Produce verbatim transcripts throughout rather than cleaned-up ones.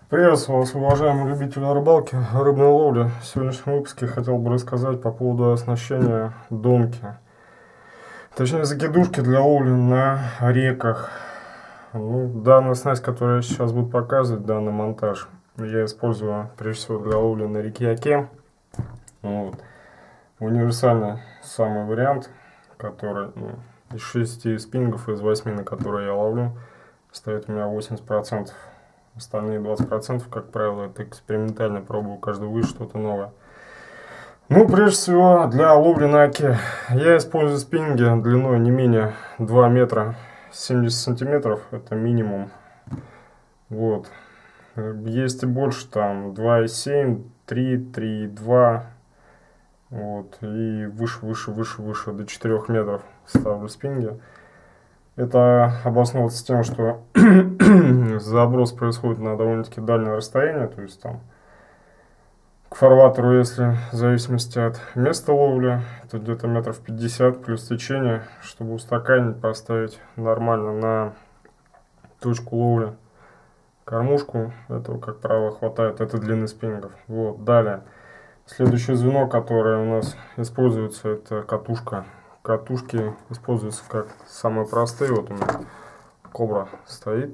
Приветствую вас, уважаемые любители рыбалки, рыбной ловли. В сегодняшнем выпуске хотел бы рассказать по поводу оснащения донки. Точнее, закидушки для ловли на реках. Ну, данная снасть, которую я сейчас буду показывать, данный монтаж, я использую прежде всего для ловли на реке Оке. Вот. Универсальный самый вариант, который ну, из шести спиннингов, из восьми, на которые я ловлю, стоит у меня восемьдесят процентов. Остальные двадцать процентов, как правило, это экспериментально, пробую каждый выезд что-то новое. Ну, прежде всего, для ловли на оке я использую спиннинги длиной не менее два метра семьдесят сантиметров, это минимум. Вот. Есть и больше, там два и семь, три, три и два. Вот. И выше, выше, выше, выше, до четырёх метров ставлю спиннинги. Это обосновывается тем, что заброс происходит на довольно-таки дальнее расстояние, то есть там к фарватеру, если в зависимости от места ловли, то где-то метров пятьдесят плюс течение, чтобы устаканить, поставить нормально на точку ловли кормушку. Этого, как правило, хватает, это длины спиннингов. Вот, далее. Следующее звено, которое у нас используется, это катушка. Катушки используются как самые простые. Вот у меня Кобра стоит,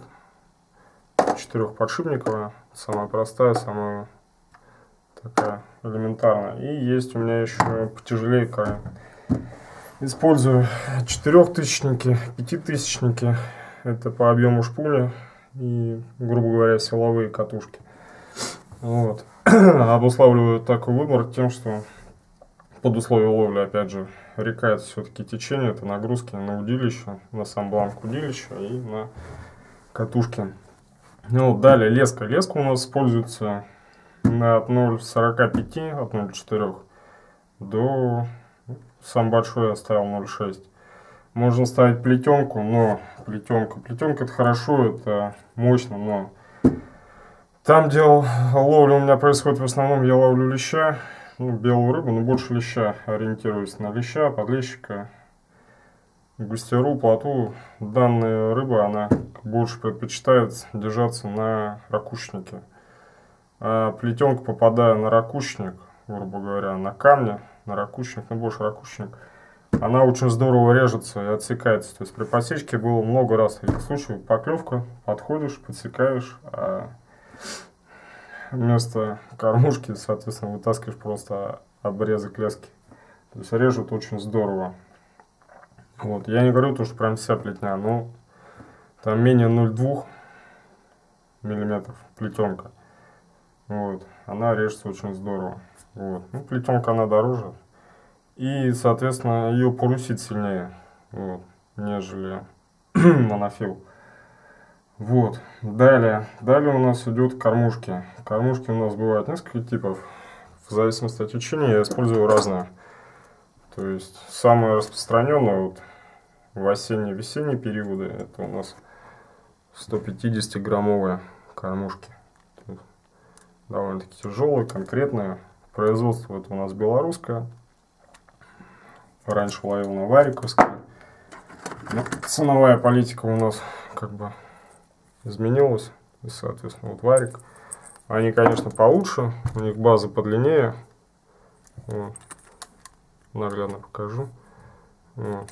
четырехподшипниковая, самая простая, самая такая элементарная. И есть у меня еще потяжелее. Использую четырехтысячники, пятитысячники. Это по объему шпули и, грубо говоря, силовые катушки. Вот. Обуславливаю такой выбор тем, что под условия ловли, опять же, река это все-таки течение, это нагрузки на удилище, на сам бланк удилища и на катушки. Ну, далее леска. Леска у нас используется на от ноль сорок пять, от ноль четыре до, сам большой я оставил ноль шесть. Можно ставить плетенку, но плетенка, плетенка это хорошо, это мощно, но там дело ловли у меня происходит в основном, я ловлю леща. Ну, белую рыбу, но больше леща, ориентируюсь на леща, подлещика, густеру, плотву. Данная рыба, она больше предпочитает держаться на ракушечнике. А плетенка, попадая на ракушечник, грубо говоря, на камне, на ракушечник, но больше ракушечник, она очень здорово режется и отсекается. То есть при подсечке было много раз таких случаев. Поклевка, подходишь, подсекаешь, а вместо кормушки, соответственно, вытаскиваешь просто обрезок лески. То есть режут очень здорово. Вот. Я не говорю то, что прям вся плетня, но там менее ноль целых две миллиметров плетенка. Вот. Она режется очень здорово. Вот. Ну, плетенка она дороже. И, соответственно, ее порусит сильнее, вот, нежели монофил. Вот, далее, далее у нас идут кормушки. Кормушки у нас бывают несколько типов, в зависимости от течения я использую разные. То есть, самые распространенные вот, в осенне-весенние периоды, это у нас сто пятьдесят граммовые кормушки. Довольно-таки тяжелые, конкретные. Производство это у нас белорусское. Раньше ловил на вариковское. Но ценовая политика у нас как бы изменилась, и, соответственно, вот варик. Они, конечно, получше, у них база подлиннее. Вот. Наглядно покажу. Вот.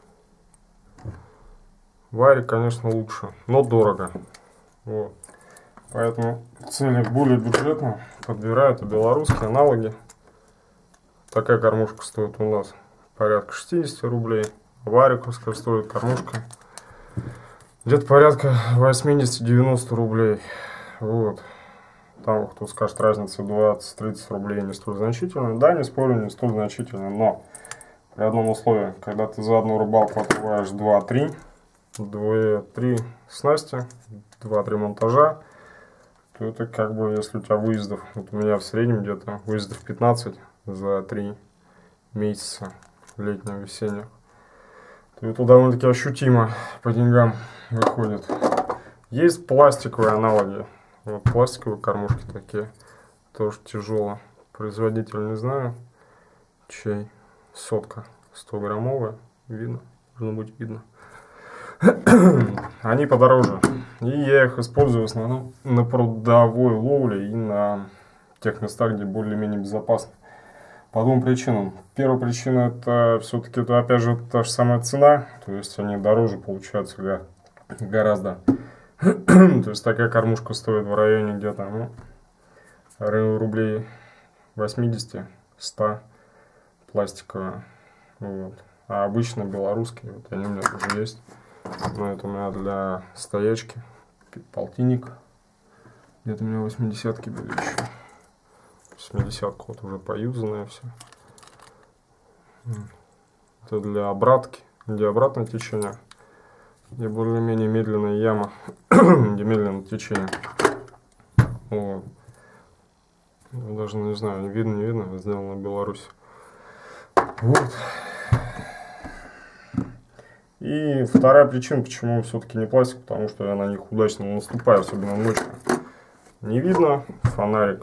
Варик, конечно, лучше, но дорого. Вот. Поэтому в целях более бюджетно подбирают и белорусские аналоги. Такая кормушка стоит у нас порядка шестидесяти рублей. Вариковская стоит кормушка где-то порядка восьмидесяти-девяноста рублей. Вот. Там, кто скажет, разница двадцать-тридцать рублей не столь значительная. Да, не спорю, не столь значительная, но при одном условии, когда ты за одну рыбалку отрываешь два-три, две-три снасти, два-три монтажа, то это как бы, если у тебя выездов, вот у меня в среднем где-то выездов пятнадцать за три месяца летнего-весеннего, то это довольно-таки ощутимо по деньгам выходит. Есть пластиковые аналоги. Вот пластиковые кормушки такие, тоже тяжело. Производитель не знаю, чей. Сотка, сто граммовая, видно, должно быть видно. они подороже. И я их использую в основном на прудовой ловле и на тех местах, где более-менее безопасно. По двум причинам. Первая причина — это все-таки, это опять же та же самая цена, то есть они дороже получаются гораздо. То есть такая кормушка стоит в районе где-то, ну, рублей восемьдесят-сто пластиковая. Вот. А обычно белорусские, вот они у меня уже есть. Но это у меня для стоячки. Полтинник. Где-то у меня восьмидесятки были еще. семидесятка вот уже поюзанная все. Это для обратки, где обратное течение, где более-менее медленная яма, где медленное течение. Вот. Даже не знаю, видно, не видно, сделано в Беларуси. Вот. И вторая причина, почему все-таки не пластик, потому что я на них удачно наступаю, особенно ночью. Не видно, фонарик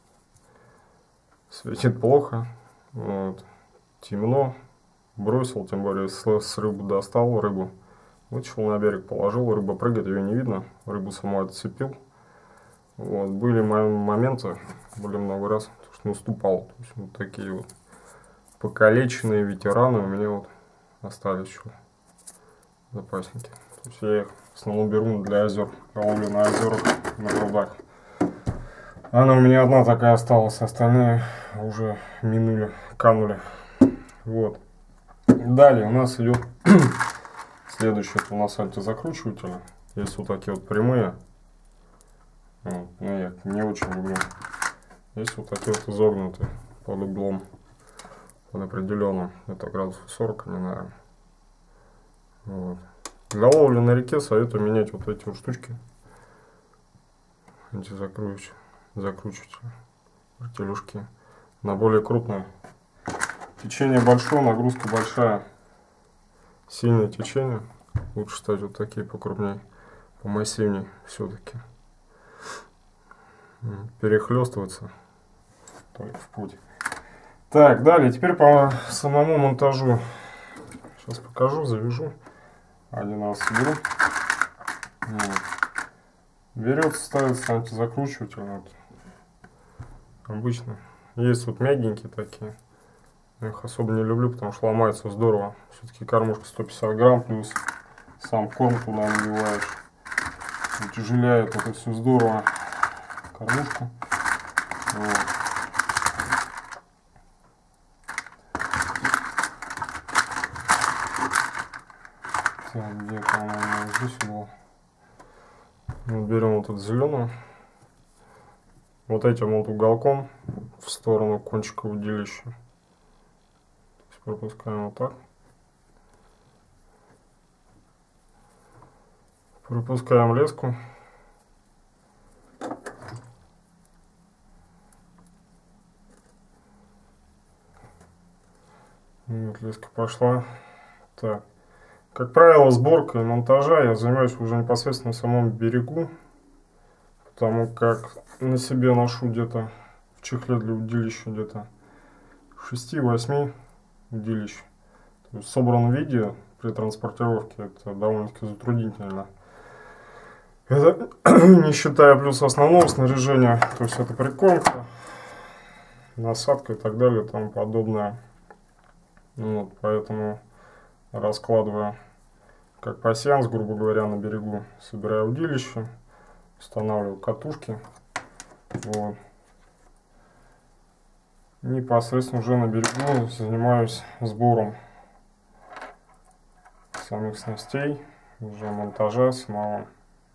светит плохо, вот. Темно, бросил, тем более с, с рыбу достал рыбу, вытащил на берег, положил, рыба прыгает, ее не видно, рыбу саму отцепил. Вот. Были моменты, были много раз, что наступал, то есть вот такие вот покалеченные ветераны у меня вот остались еще запасники. То есть я их в основном беру для озер, я ловлю на озерах, на прудах. Она у меня одна такая осталась, остальные уже минули, канули. Вот. Далее у нас идет следующее, это у нас антизакручиватели. Есть вот такие вот прямые. Вот. Ну, я не очень люблю. Есть вот такие вот изогнутые под углом, под определенным. Это градусов сорок, они, наверное. Вот. Для ловли на реке советую менять вот эти вот штучки. Антизакручиватели. Закручиватели. Вертелюшки. На более крупное. Течение большое, нагрузка большая. Сильное течение. Лучше ставить вот такие покрупнее, помассивнее все-таки. Перехлестываться только в путь. Так, далее, теперь по самому монтажу. Сейчас покажу, завяжу. Один раз соберу. Вот. Берется, ставится антизакручиватель. Вот. Обычно. Есть вот мягенькие такие. Я их особо не люблю, потому что ломается здорово. Все-таки кормушка сто пятьдесят грамм, плюс сам корм туда наливаешь. Утяжеляет это все здорово кормушку. Вот. Так, где-то она у меня здесь была. Вот берем вот этот зеленый. Вот этим вот уголком в сторону кончика удилища. Пропускаем вот так. Пропускаем леску. Вот леска пошла. Так. Как правило, сборкой монтажа я занимаюсь уже непосредственно на самом берегу. Потому как на себе ношу где-то в чехле для удилища где-то шесть-восемь удилищ. То есть в собранном виде при транспортировке это довольно-таки затруднительно. Это не считая плюс основного снаряжения, то есть это прикормка, насадка и так далее и тому подобное. Вот, поэтому раскладываю как пасьянс, грубо говоря, на берегу, собираю удилище, устанавливаю катушки. Вот. Непосредственно уже на берегу занимаюсь сбором самих снастей, уже монтажа самого.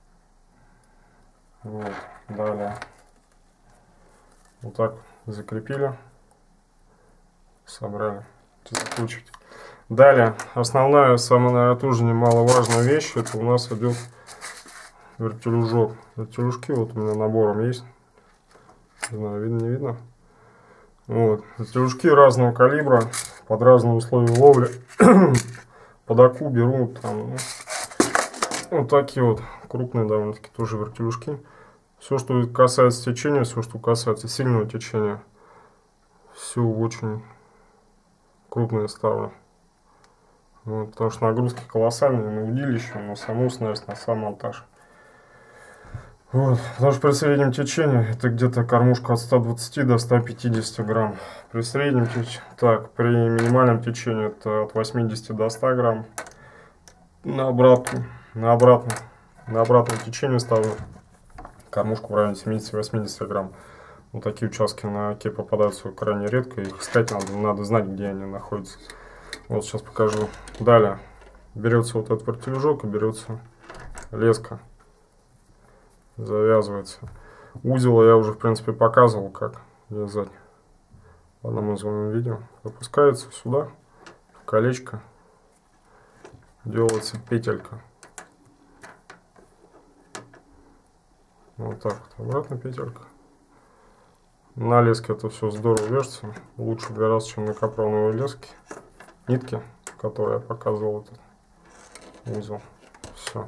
Вот. Далее вот так закрепили, собрали, закручивать. Далее основная, самая, наверное, тоже немаловажная вещь, это у нас идет вертелюжок. Вертелюжки вот у меня набором есть, не знаю, видно, не видно. Вот. Вертелюжки разного калибра, под разные условия ловли. Под аку беру там, ну, вот такие вот крупные довольно-таки тоже вертелюжки. Все, что касается течения, все, что касается сильного течения, все очень крупные ставлю. Вот, потому что нагрузки колоссальные на удилище, на саму снасть, на сам монтаж. Вот, потому что при среднем течении это где-то кормушка от ста двадцати до ста пятидесяти грамм. При среднем течении, так, при минимальном течении это от восьмидесяти до ста грамм. На обратном, на обратном, на обратном течении ставлю кормушку в районе семидесяти-восьмидесяти грамм. Вот такие участки на оке попадаются крайне редко. Их искать надо, надо знать, где они находятся. Вот сейчас покажу. Далее берется вот этот вертележок и берется леска. Завязывается. Узел я уже в принципе показывал, как вязать в одном из видео. Опускается сюда, в колечко. Делается петелька. Вот так вот. Обратно петелька. На леске это все здорово вяжется. Лучше гораздо, чем на капроновой леске. Нитки, которые я показывал, этот узел. Все.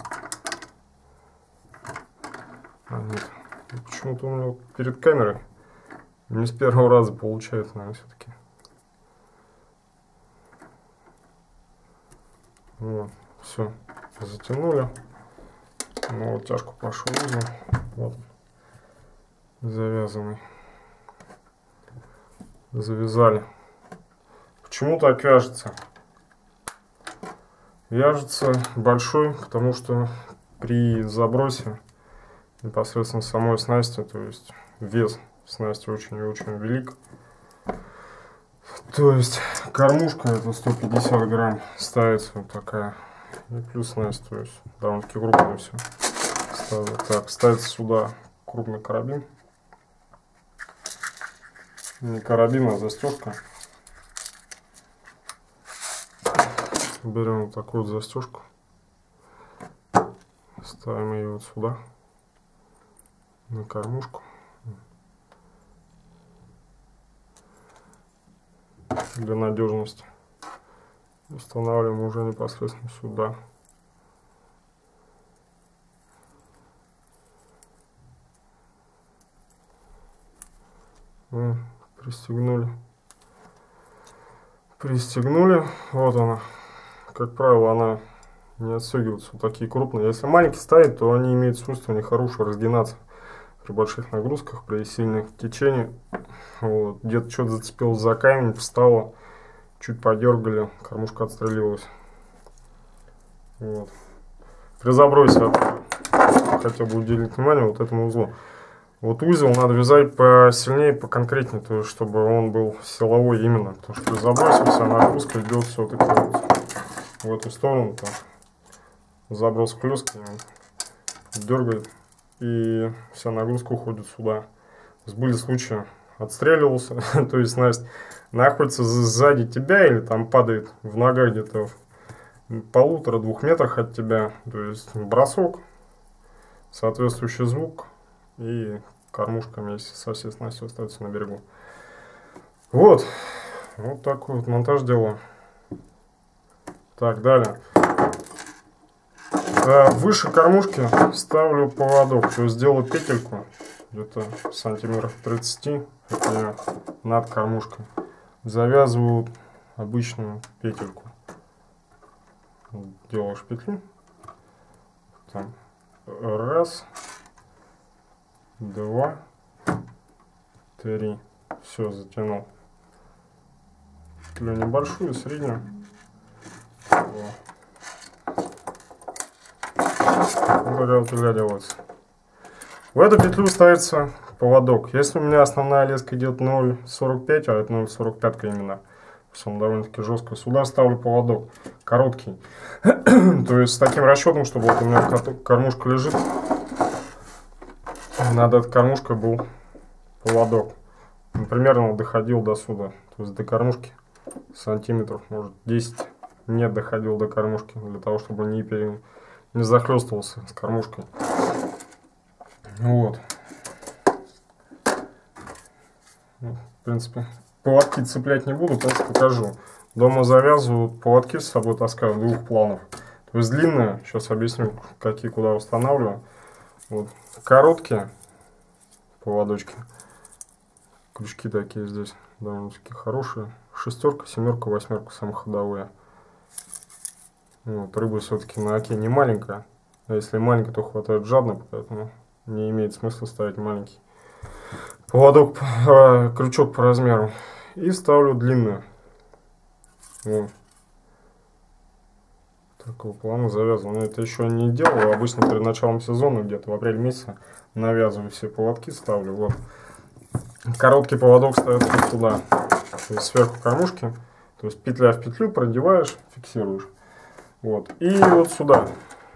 А, нет. Почему-то у меня перед камерой не с первого раза получается, наверное, все-таки. Вот. Все. Затянули. Ну, вот тяжко пошел узел. Вот. Завязанный. Завязали. Почему так вяжется? Вяжется большой, потому что при забросе непосредственно самой снасти, то есть вес снасти очень и очень велик. То есть кормушка это сто пятьдесят грамм ставится вот такая. И плюс снасть, то есть довольно-таки крупно все. Ставлю. Так, ставится сюда крупный карабин. Не карабин, а застежка. Берем вот такую вот застежку. Ставим ее вот сюда. На кормушку. Для надежности. Устанавливаем уже непосредственно сюда. И пристегнули. Пристегнули. Вот она. Как правило, она не отстегивается. Вот такие крупные. Если маленькие ставить, то они имеют свойство нехорошего разгинаться при больших нагрузках, при сильных течениях. Вот. Где-то что-то зацепилось за камень, встало, чуть подергали, кормушка отстрелилась. Вот. При забросе хотел бы уделить внимание вот этому узлу. Вот узел надо вязать посильнее, поконкретнее, то есть чтобы он был силовой именно, потому что при забросе вся нагрузка идет все-таки вот в эту сторону, там заброс клёски дергает, и вся нагрузка уходит сюда. То есть были случаи, отстреливался, то есть снасть находится сзади тебя или там падает в ногах где-то в полутора-двух метрах от тебя, то есть бросок, соответствующий звук, и кормушка вместе со всей снастью остается на берегу. Вот, вот такой вот монтаж делаю. Так, далее. Выше кормушки ставлю поводок, то есть делаю петельку где-то сантиметров тридцать над кормушкой. Завязываю обычную петельку. Делаешь петлю. Там. Раз, два, три. Все, затянул. Петлю небольшую, среднюю. Вот такая вот петля делается. В эту петлю ставится поводок. Если у меня основная леска идет ноль сорок пять, а это ноль сорок пять именно, он довольно-таки жестко, сюда ставлю поводок короткий. То есть с таким расчетом, чтобы вот у меня кормушка лежит, над этой кормушкой был поводок. Примерно доходил до сюда, то есть до кормушки сантиметров, может десять не доходил до кормушки, для того, чтобы не, пере... не захлестывался с кормушкой. Вот. В принципе, поводки цеплять не буду, просто покажу. Дома завязываю, поводки с собой таскаю двух планов. То есть длинные, сейчас объясню, какие куда устанавливаю. Вот. Короткие поводочки. Крючки такие здесь довольно-таки хорошие. Шестерка, семерка, восьмерка самые ходовые. Вот, рыба все-таки на оке не маленькая. А если маленькая, то хватает жадно, поэтому не имеет смысла ставить маленький поводок, э, крючок по размеру. И ставлю длинную. Вот. Такого плана завязывал. Но это еще не делал. Обычно перед началом сезона, где-то в апреле месяце, навязываю все поводки, ставлю. Вот. Короткий поводок ставится вот туда. То есть сверху кормушки. То есть петля в петлю продеваешь, фиксируешь. Вот. И вот сюда.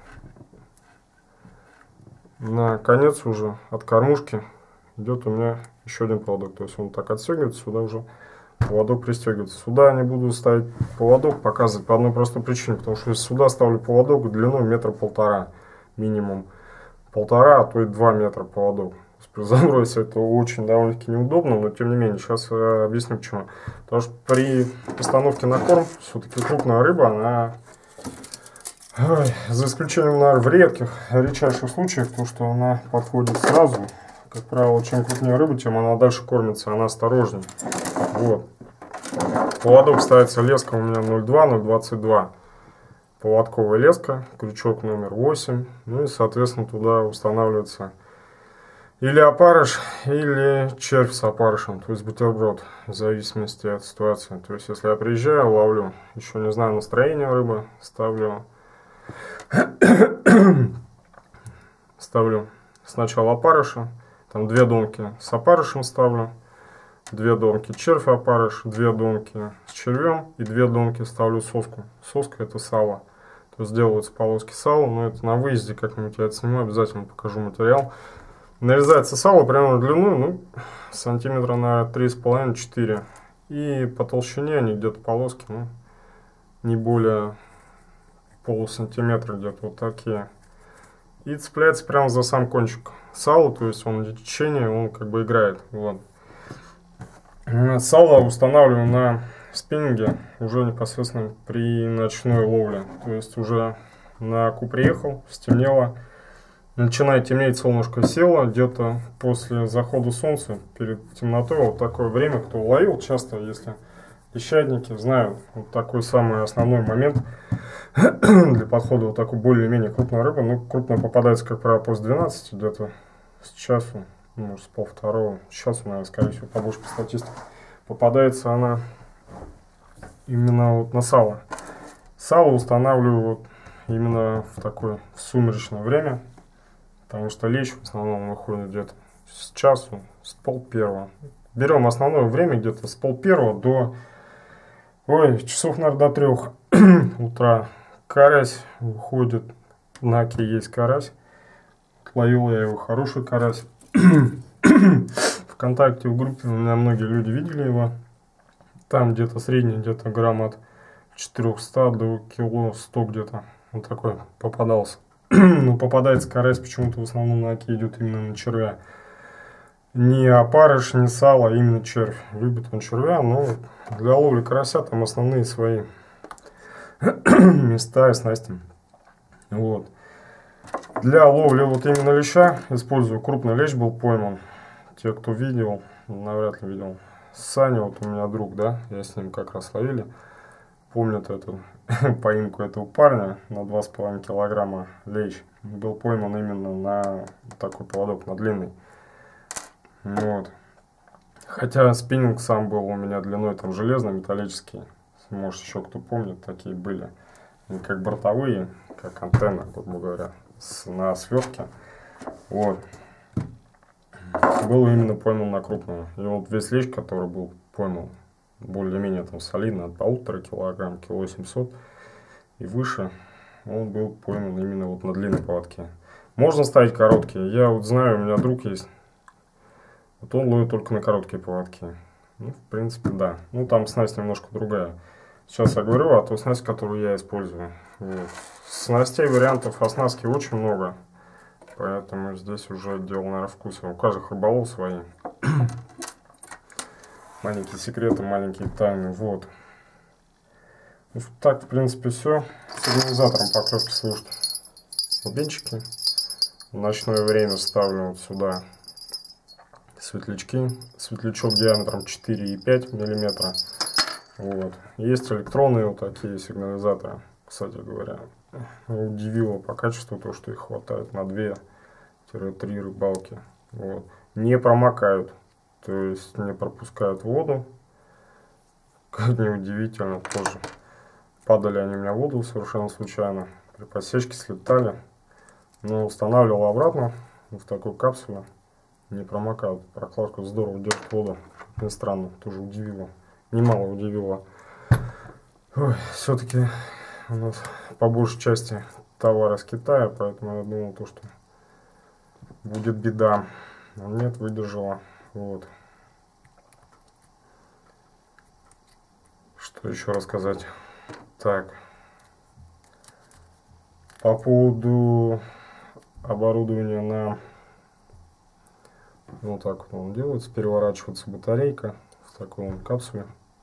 На конец уже от кормушки идет у меня еще один поводок. То есть он так отстегивается, сюда уже поводок пристегивается. Сюда не буду ставить поводок, показывать по одной простой причине. Потому что если сюда ставлю поводок длиной метра полтора минимум. Полтора, а то и два метра поводок. При забросе это очень довольно-таки неудобно, но тем не менее, сейчас я объясню почему. Потому что при постановке на корм, все-таки крупная рыба, она, ой, за исключением, наверное, в редких, редчайших случаях, то, что она подходит сразу. Как правило, чем крупнее рыба, тем она дальше кормится, она осторожнее. Вот. Поводок ставится леска у меня ноль два ноль двадцать два. Поводковая леска, крючок номер восемь. Ну и, соответственно, туда устанавливается или опарыш, или червь с опарышем, то есть бутерброд, в зависимости от ситуации. То есть, если я приезжаю, ловлю, еще не знаю настроение рыбы, ставлю, ставлю сначала опарыша, там две донки с опарышем ставлю, две донки червь опарыш, две донки с червем и две донки ставлю соску. Соска — это сало. То есть делаются полоски сала, но это на выезде как-нибудь я это сниму, обязательно покажу материал. Нарезается сало прямо на длину, ну, сантиметра на три с половиной — четыре. И по толщине они где-то полоски, ну, не более полусантиметра, где-то вот такие. И цепляется прямо за сам кончик сала, то есть он для течения, он как бы играет. Вот. Сало устанавливаю на спиннинге уже непосредственно при ночной ловле. То есть уже на оку приехал, стемнело. Начинает темнеть, солнышко село, где-то после захода солнца, перед темнотой, вот такое время, кто ловил часто, если лещатники знают, вот такой самый основной момент для подхода вот такой более-менее крупной рыбы. Ну, крупная попадается, как правило, после двенадцати, где-то с часу, ну, может, с полвторого, с часу, наверное, скорее всего, побольше по статистике. Попадается она именно вот на сало. Сало устанавливаю вот именно в такое в сумеречное время. Потому что лещ в основном выходит где-то с часу, с пол первого. Берем основное время где-то с пол первого до, ой, часов, наверное, до трех утра. Карась выходит, на оке есть карась. Ловил я его, хороший карась. Вконтакте в группе у меня многие люди видели его. Там где-то средний, где-то грамм от четырёхсот до кило сто где-то. Вот такой попадался. Но попадается карась почему-то в основном на оке идет именно на червя. Не опарыш, не сало, а именно червь. Любит он червя, но для ловли карася там основные свои места и снасти. Вот. Для ловли вот именно леща использую крупный лещ, был пойман. Те, кто видел, навряд ли видел. Саня, вот у меня друг, да, я с ним как раз ловили. Помнят эту поимку этого парня на два с половиной килограмма лещ. Был пойман именно на такой поводок, на длинный. Вот. Хотя спиннинг сам был у меня длиной там железный, металлический. Может, еще кто помнит, такие были. Они как бортовые, как антенна, грубо говоря, с, на свертке. Вот. Был именно пойман на крупную. И вот весь лещ, который был пойман, более-менее там солидно, от полутора килограмм, кило семьсот и выше, он был пойман именно вот на длинной поводке. Можно ставить короткие. Я вот знаю, у меня друг есть, вот он ловит только на короткие поводки. Ну, в принципе, да. Ну, там снасть немножко другая. Сейчас я говорю о той снасти, которую я использую. Вот. Снастей, вариантов оснастки очень много. Поэтому здесь уже дело, наверное, вкуса. У каждого рыболов свои. Маленькие секреты, маленькие тайны. Вот. Ну, так, в принципе, все. С организатором поклевки служат бубенчики. В ночное время ставлю вот сюда светлячки. Светлячок диаметром четыре и пять миллиметра. Вот. Есть электронные вот такие сигнализаторы. кстати говоря. Удивило по качеству то, что их хватает на две-три рыбалки. Вот. Не промокают, то есть не пропускают воду. Как неудивительно, тоже падали они у меня в воду совершенно случайно. При подсечке слетали. Но устанавливал обратно в такую капсулу. Не промокают. Прокладку здорово держит воду. Не странно, тоже удивило. Немало удивило. Все-таки у нас по большей части товар из Китая, поэтому я думал, то, что будет беда. Но нет, выдержала. Вот. Что еще рассказать? Так. По поводу оборудования на... Вот так вот он делается. Переворачивается батарейка в такой вот капсуле.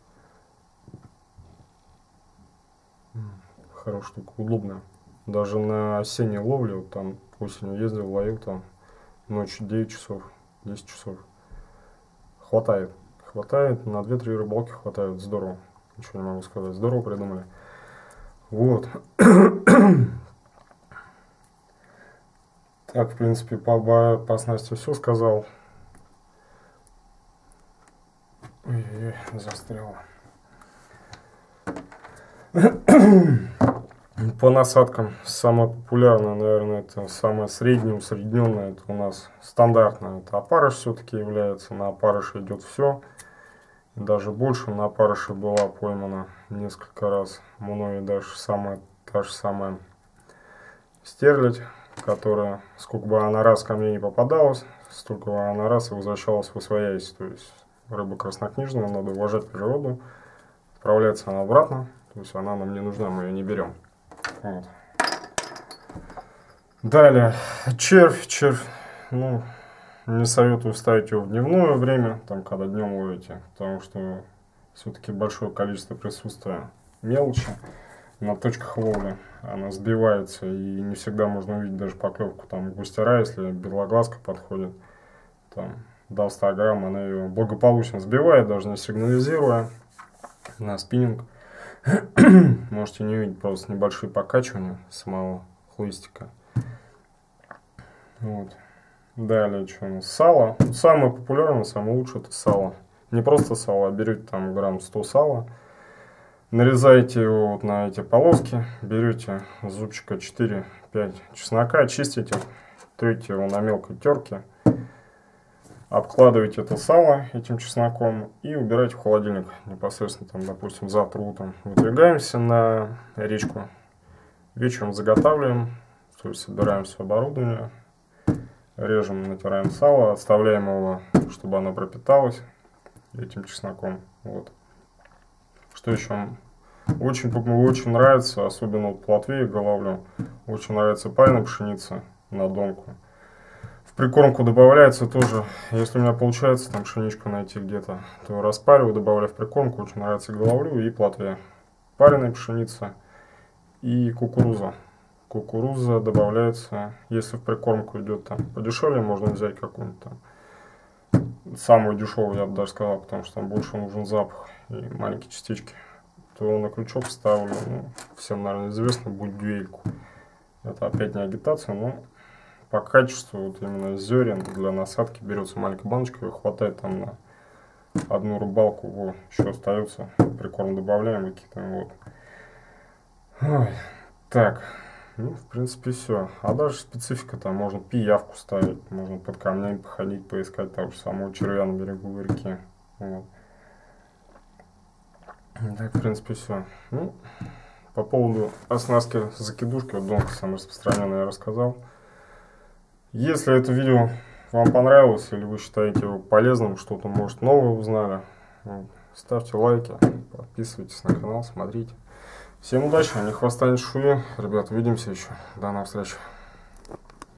Хорошая штука, удобная. Даже на осенней ловле, вот там осенью ездил, ловил там ночью девять часов, десять часов. Хватает. Хватает, на две-три рыбалки хватает. Здорово. Ничего не могу сказать. Здорово придумали. Вот. Так, в принципе, по, по снасти все сказал. Ой-ой-ой, застряло. По насадкам самое популярное, наверное, это самое среднее, усредненное, это у нас стандартное. Это опарыш все-таки является. На опарыше идет все. Даже больше на опарыше была поймана несколько раз. Мной даже самая, та же самая стерлядь, которая, сколько бы она раз ко мне не попадалась, столько бы она раз и возвращалась в освоясь. То есть рыба краснокнижная, надо уважать природу. Отправляется она обратно. То есть она нам не нужна, мы ее не берем. Вот. Далее, червь, червь, ну, не советую ставить его в дневное время, там, когда днем ловите, потому что все-таки большое количество присутствия мелочи на точках ловли, она сбивается, и не всегда можно увидеть даже поклевку, там, густера, если белоглазка подходит, там, до ста грамм, она ее благополучно сбивает, даже не сигнализируя на спиннинг. Можете не увидеть просто небольшие покачивания самого хлыстика. Вот. Далее, что у нас? Сало. Самое популярное, самое лучшее это сало. Не просто сало, а берете там грамм сто сала. Нарезаете его вот на эти полоски. Берете зубчика четыре-пять чеснока, чистите, трете его на мелкой терке. Обкладываете это сало этим чесноком и убираете в холодильник. Непосредственно, там, допустим, завтра утром выдвигаемся на речку. Вечером заготавливаем, то есть собираем все оборудование, режем, натираем сало, оставляем его, чтобы оно пропиталось этим чесноком. Вот. Что еще? Очень, очень нравится, особенно вот плотве я ловлю, очень нравится пареная пшеница на донку. В прикормку добавляется тоже, если у меня получается там пшеничку найти где-то, то распариваю, добавляю в прикормку, очень нравится головлю и плотве. Пареная пшеница и кукуруза. Кукуруза добавляется, если в прикормку идет там подешевле, можно взять какую-нибудь там, самую дешевую, я бы даже сказал, потому что там больше нужен запах и маленькие частички. То на крючок ставлю, ну, всем, наверное, известно, будюэльку. Это опять не агитация, но... По качеству, вот именно зерен для насадки берется маленькая баночка, ее хватает там на одну рыбалку, вот, еще остается, прикорм добавляем, выкидываем, вот. Ой, так, ну, в принципе, все. А даже специфика, там, можно пиявку ставить, можно под камнями походить, поискать того же самого червя на берегу реки, вот. Так, в принципе, все. Ну, по поводу оснастки закидушки, вот донка самая распространенная я рассказал. Если это видео вам понравилось или вы считаете его полезным, что-то, может, новое узнали, ставьте лайки, подписывайтесь на канал, смотрите. Всем удачи, а не хвоста, не чешуи. Ребята, увидимся еще. До новых встреч.